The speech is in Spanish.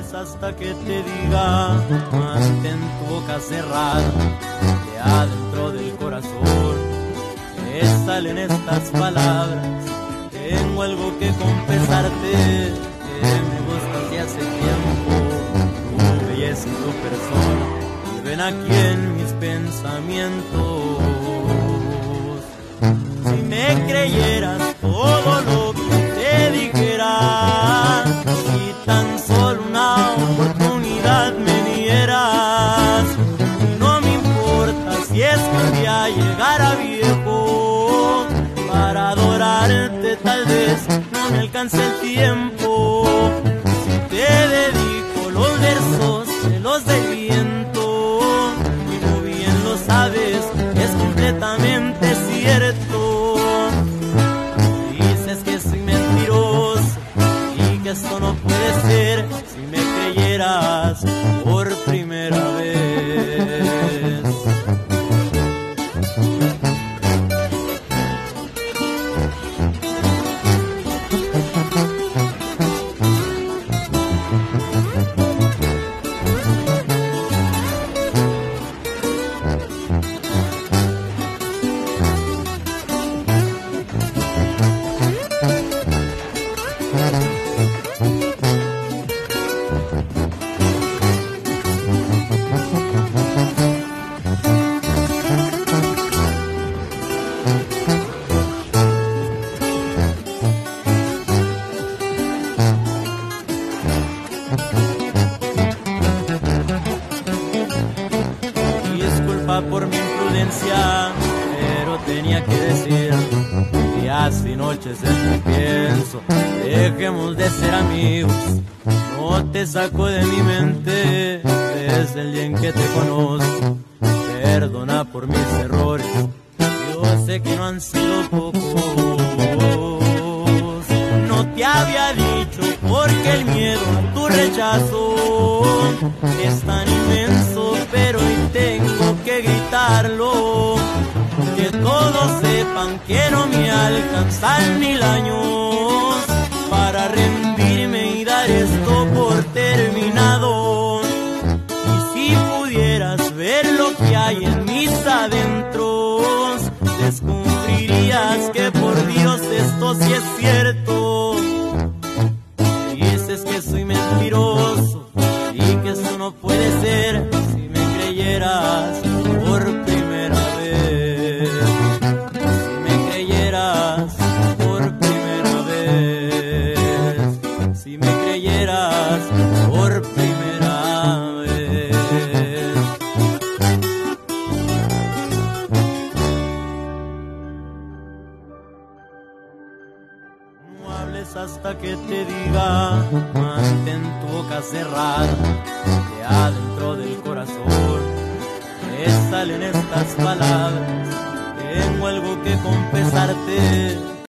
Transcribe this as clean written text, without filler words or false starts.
hables hasta que te diga, mantén tu boca cerrada, de adentro del corazón me salen estas palabras. Tengo algo que confesarte, que me gustas de hace tiempo. Tu belleza y tu persona viven aquí en mis pensamientos. Si me creyeras todo lo que te dijera, si tan solo una oportunidad me dieras, no me importa si es que un día llegara viejo, para adorarte tal vez no me alcance el tiempo. Si te dedico los versos de los del viento, y muy bien lo sabes, es completamente cierto. Dices que soy mentiroso y que esto no puede ser, si me creyeras por primera vez. Disculpa por mi imprudencia, pero tenía que decir, días y noches en mi pienso, dejemos de ser amigos. No te saco de mi mente desde el día en que te conozco. Perdona por mis errores, yo sé que no han sido pocos. No te había dicho porque el miedo a tu rechazo es tan inmenso, pero hoy tengo que gritarlo, que todos sepan que no me alcanzan 1000 años para rendirme y dar esto por terminado. Y si pudieras ver lo que hay en mis adentros, descubrirías que por Dios esto sí es cierto. Dices que soy mentiroso y que eso no puede ser, si me creyeras por primera vez. Si me creyeras por primera vez. Si me creyeras por primera vez. No hables hasta que te diga, mantén tu boca cerrada, de adentro del corazón me salen estas palabras. Tengo algo que confesarte,